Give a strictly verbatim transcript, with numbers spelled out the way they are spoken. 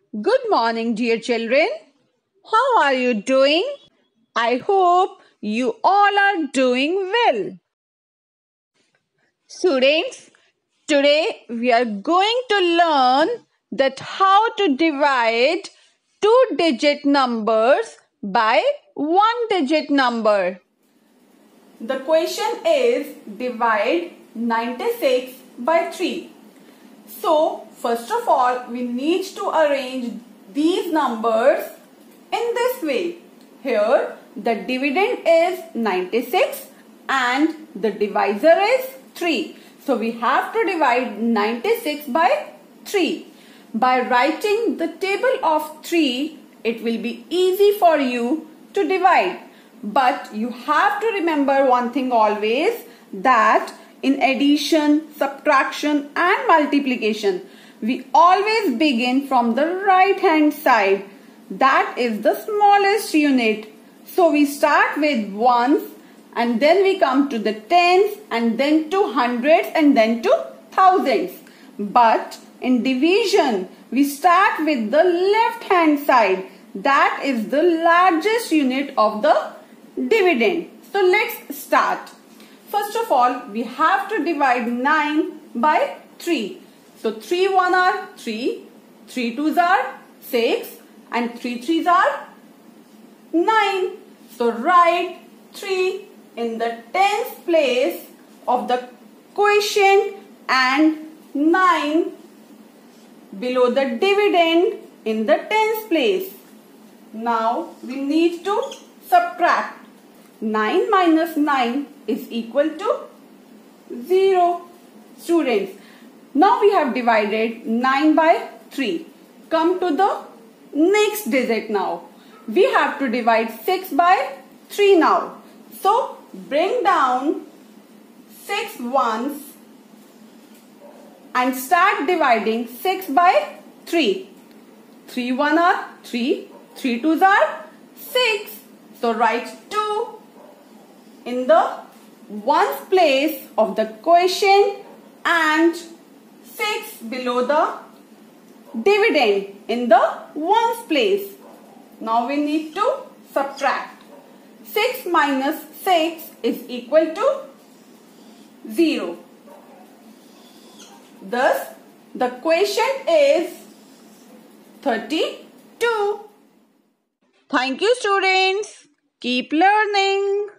Good morning, dear children. How are you doing? I hope you all are doing well. Students, today we are going to learn that how to divide two digit numbers by one digit number. The question is divide ninety-six by three. So, first of all, we need to arrange these numbers in this way. Here, the dividend is ninety-six and the divisor is three. So, we have to divide ninety-six by three. By writing the table of three, it will be easy for you to divide. But you have to remember one thing always, that in addition, subtraction and multiplication, we always begin from the right hand side. That is the smallest unit. So we start with ones and then we come to the tens and then to hundreds and then to thousands. But in division, we start with the left hand side. That is the largest unit of the dividend. So let's start. First of all, we have to divide nine by three. So three one are three, three twos are six and three threes are nine. So write three in the tens place of the quotient and nine below the dividend in the tens place. Now we need to subtract. nine minus nine is equal to zero. Students, now we have divided nine by three. Come to the next digit now. We have to divide six by three now. So, bring down six ones and start dividing six by three. three one are three, three twos are six. So, write two in the ones place of the quotient and six below the dividend in the ones place. Now we need to subtract. six minus six is equal to zero. Thus, the quotient is thirty-two. Thank you, students. Keep learning.